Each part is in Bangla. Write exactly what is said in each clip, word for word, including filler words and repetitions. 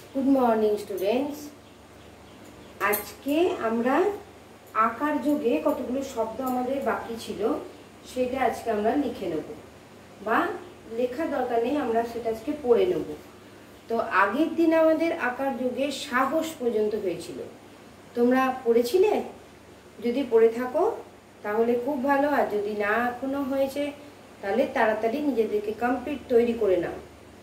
Good morning students. आज के আমরা আকার যোগে কতগুলো শব্দ আমাদের বাকি ছিল সেটা আজকে আমরা লিখে নেব বা লেখার দরকার নেই, আমরা সেটা আজকে পড়ে নেব। তো আগের দিন আমাদের আকার যোগে সাহস পর্যন্ত হয়েছিল, তোমরা পড়েছিলে? যদি পড়ে থাকো তাহলে খুব ভালো, আর যদি না এখনো হয়েছে তাহলে তাড়াতাড়ি নিজেদেরকে কমপ্লিট তৈরি করে নাও,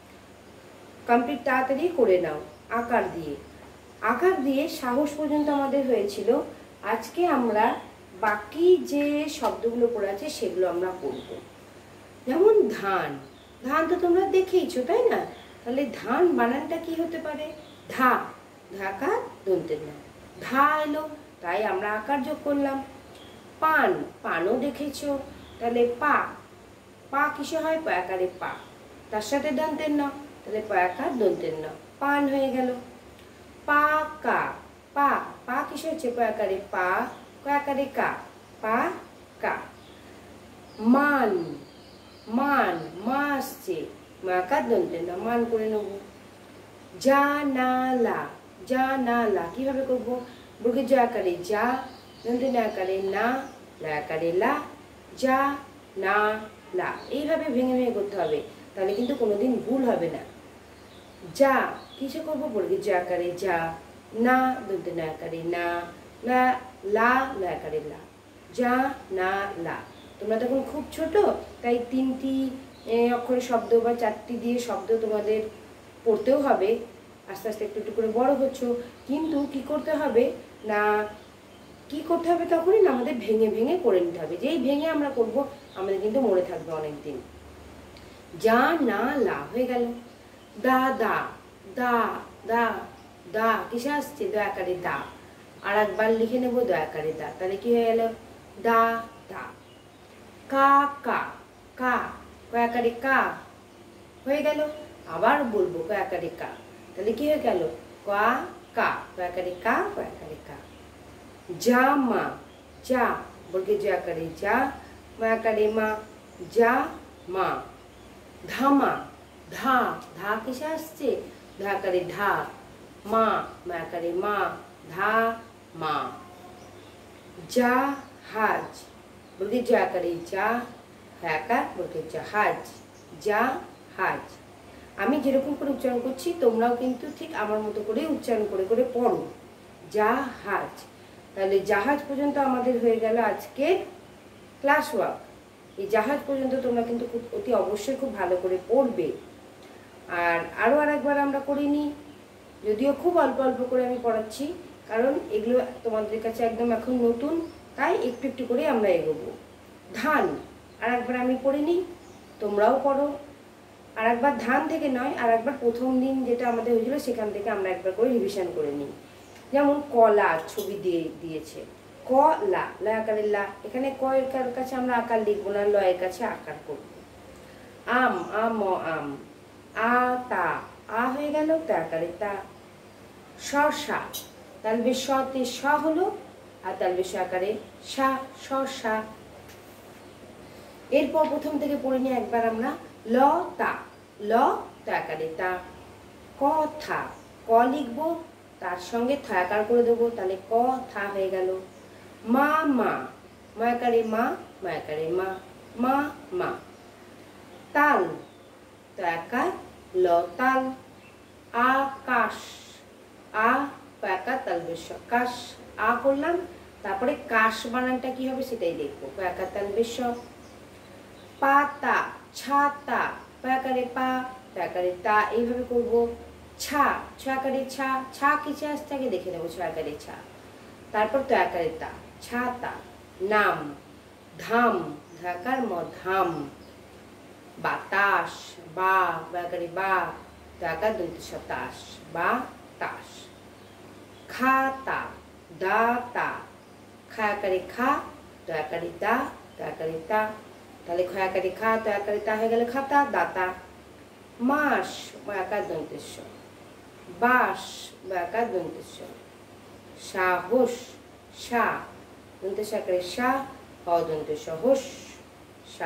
কমপ্লিট তাড়াতাড়ি করে নাও। আকার দিয়ে আকার দিয়ে সাহস পর্যন্ত আমাদের হয়েছিল। আজকে আমরা বাকি যে শব্দগুলো পড়ে আছে সেগুলো আমরা পড়ব। যেমন ধান, ধান তো তোমরা দেখেইছো তাই না? তাহলে ধান বানানটা কি হতে পারে? ধা, ধাকার দন্তের না, ধা এলো, তাই আমরা আকার যোগ করলাম। পান, পানও দেখেছো, তাহলে পা, পা কিসে হয়? পয়াকারে পা, তার সাথে দন্তের না, তাহলে পয়াকার দন্তের না, পান হয়ে গেল। পাকা, পা, পা কিসে হচ্ছে? পয়াকারে পা, কয়াকারে কা, পা কা। মান, মান, মা আসছে, মাকার দন্তের না, মান করে নেব। জানালা, জানালা কিভাবে করবো? বুকে যা আকারে যা, দন্তের না আকারে না, লা আকারে লা, যা না লা, এইভাবে ভেঙে ভেঙে করতে হবে, তাহলে কিন্তু কোনোদিন ভুল হবে না। যা কিসে করবো? বলবি যা আকারে যা, না দন্তের না আকারে না, লা লা লা আকারে লা, যা না লা। তোমরা তখন খুব ছোট, তাই তিনটি অক্ষরের শব্দ বা চারটি দিয়ে শব্দ তোমাদের পড়তেও হবে। আস্তে আস্তে একটু একটু করে বড় হচ্ছ, কিন্তু কি করতে হবে না, কি করতে হবে তখনই না আমাদের ভেঙে ভেঙে করে নিতে হবে। যেই ভেঙে আমরা করব আমাদের কিন্তু মনে থাকবে অনেকদিন। যা না লা হয়ে গেল। দা দা, দা দা, দা কিসে আসছে? দয়াকারে দা, আর একবার লিখে নেবো দয়াকারে দা, তাহলে কি হয়ে গেল? দা দা। কা কা, কা কয়াকারে কা হয়ে গেল, আবার বলবো কয়াকারে কা, তাহলে কি হয়ে গেল? কা কা, কয়াকারে কা, কয়াকারে কা। জামা, যা বলকে যা করে যা, মায়াকারে মা, যা মা। ধামা, ধা, ধা কিসে আসছে? ধা করে ধা, মা মায়াকারে মা, ধা মা। জাহাজ, বলকে যা করে যা, হ্যাকার বলকে জাহাজ, জাহাজ। আমি যেরকম করে উচ্চারণ করছি তোমরাও কিন্তু ঠিক আমার মতো করে উচ্চারণ করে করে পড়ো, জাহাজ। তাহলে জাহাজ পর্যন্ত আমাদের হয়ে গেল আজকে ক্লাস ওয়ার্ক। এই জাহাজ পর্যন্ত তোমরা কিন্তু খুব অতি অবশ্যই খুব ভালো করে পড়বে। আর আরও আর একবার আমরা করিনি, যদিও খুব অল্প অল্প করে আমি পড়াচ্ছি, কারণ এগুলো তোমাদের কাছে একদম এখন নতুন, তাই একটু একটু করে আমরা এগোবো। ধান আর একবার আমি পড়িনি, তোমরাও পড়ো। আর একবার ধান থেকে নয়, আর একবার প্রথম দিন যেটা আমাদের হয়েছিল সেখান থেকে আমরা একবার করে রিভিশন করে নিই। যেমন কলা ছবি দিয়ে দিয়েছে, ক লা, লা আকারে লা, এখানে ক এর কাছে আমরা আকার লিখবো না, ল এর কাছে আকার করবো। আম, আম আম, আ তা, আ হয়ে গেল, তা আকারে তা। শসা, তালবে শতে স হলো, আর তালবে স আকারে সা, শসা। এরপর প্রথম থেকে পড়ে নিয়ে একবার আমরা। ল তা, ল তা আকারে তা। কথা, ক লিখবো, তার সঙ্গে থা আকার করে দেবো, তাহলে ক থা হয়ে গেল। মা মা, মায়াকারে মা, মায়াকারে মা, মা মা। তাল, তাকার ল তাল। আকাশ, আ পাকার তালবে কাশ, আ করলাম, তারপরে কাশ বানানটা কি হবে সেটাই দেখবো, পাকার তালবে স। পাতা, ছাতা, পাকারে পা, পাকারে তা, এইভাবে করবো। ছা, ছয়াকারে ছা, ছা কিসে আসছে আগে দেখে নেবো, ছয়াকারে ছা, তারপর তো আকারে তা, ছাতা। নাম, ধাম, ধাকার ম, ধাম। বাতাস, বা বাকারে বা, ধাকার দন্ত সতাস, বা তাস। খাতা, দাতা, খায়াকারে খা, দয়াকারে দা, দয়াকারে তা, তাহলে খয়াকারে খা, দয়াকারে তা হয়ে গেল খাতা, দাতা। মাস, মায়াকার দন্তেশ্ব, বাস, বায়াকার দন্তেশ্ব। সাহস, সা দন্তেশ আকারে সা, অদন্তেশ হোস,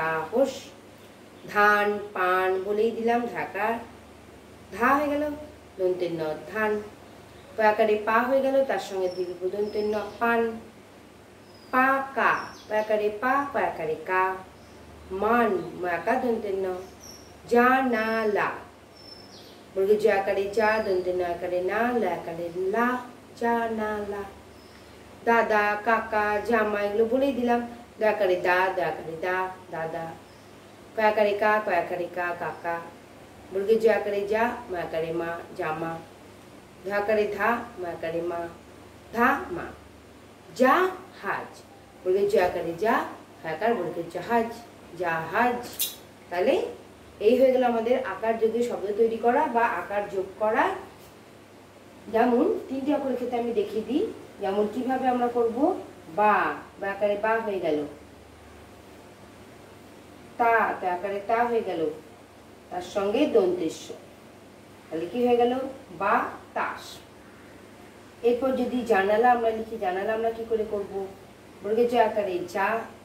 সাহস। ধান পান বলেই দিলাম, ঢাকা ধা হয়ে গেল, দন্তের ন ধান। প আকারে পা হয়ে গেল, তার সঙ্গে দিবি দন্তের ন পান। পা কা, প আকারে পা, প আকারে কা। মান, ম আকার দন্তের ন। যা না লা, বর্গের জ আকারে যা, দন্তের ন আকারে না, লা আকারে লা, যা না লা। দাদা, কাকা, জামা এগুলো বলেই দিলাম। দ আকারে দা, দ আকারে দা, দাদা। ক আকারে কা, ক আকারে কা, কাকা। বর্গের জ আকারে যা, ম আকারে মা, জামা। ধ আকারে ধা, ম আকারে মা, ধা মা। যা হাজ, বর্গের জ আকারে যা, হ আকার বর্গের জাহাজ, জাহাজ। তাহলে এই হয়ে গেল আমাদের আকার যোগে শব্দ তৈরি করা বা আকার যোগ করা। যেমন তিনটি অক্ষরের ক্ষেত্রে আমি দেখিয়ে দিই, যেমন কিভাবে আমরা করব। বা, বা আকারে বা হয়ে গেল। তা, তা আকারে তা হয়ে গেল, তার সঙ্গে দন্তেশ্ব। তাহলে কি হয়ে গেল? বা তাস। এরপর যদি জানালা আমরা লিখি, জানালা আমরা কি করে করব? বর্গের জ আকারে যা,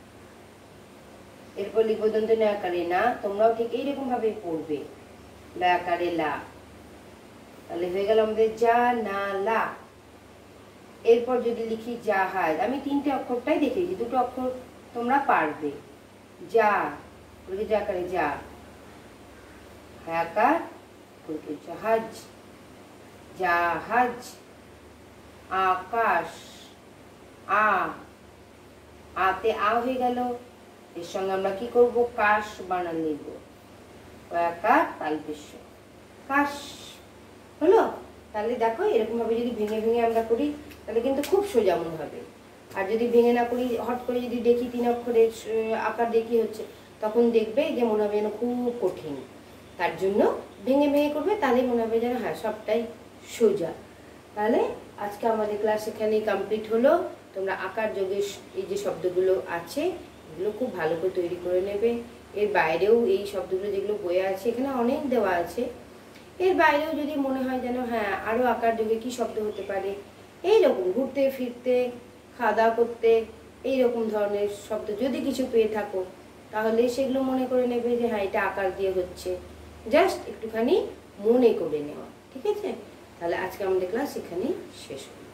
এরপর লিখবো দন্ত ন আকারে না। তোমরাও ঠিক এইরকম ভাবে পড়বে, লা আকারে লা। তাহলে হয়ে গেল আমাদের যা না লা। এরপর যদি লিখি জাহাজ, আমি তিনটে অক্ষরটাই দেখিয়েছি, দুটো অক্ষর তোমরা পারবে। যা, বর্গের জ আকারে যা, হ আকার বর্গের জাহাজ, জাহাজ। আকাশ, আ, আতে আ হয়ে গেল, এর সঙ্গে আমরা কি করব? কাশ বানান নিব, আকার তালবেশ, কাশ। হলো? তাহলে দেখো এরকম ভাবে যদি ভেঙে ভেঙে আমরা করি তাহলে কিন্তু খুব সোজা মনে হবে। আর যদি ভেঙে না করি, হট করে যদি দেখি তিন অক্ষরের আকার দেখি হচ্ছে, তখন দেখবে যে মনে হবে যেন খুব কঠিন। তার জন্য ভেঙে ভেঙে করবে, তাহলে মনে হবে যেন হ্যাঁ সবটাই সোজা। তাহলে আজকে আমাদের ক্লাস এখানেই কমপ্লিট হলো। তোমরা আকার যোগের এই যে শব্দগুলো আছে এগুলো খুব ভালো করে তৈরি করে নেবে। এর বাইরেও এই শব্দগুলো যেগুলো বইয়ে আছে এখানে অনেক দেওয়া আছে, এর বাইরেও যদি মনে হয় যেন হ্যাঁ আরও আকার যোগে কী শব্দ হতে পারে, এইরকম ঘুরতে ফিরতে, খাওয়া দাওয়া করতে, এইরকম ধরনের শব্দ যদি কিছু পেয়ে থাকো তাহলে সেগুলো মনে করে নেবে যে হ্যাঁ এটা আকার দিয়ে হচ্ছে। জাস্ট একটুখানি মনে করে নেওয়া, ঠিক আছে? তাহলে আজকে আমাদের ক্লাস এখানেই শেষ হলো।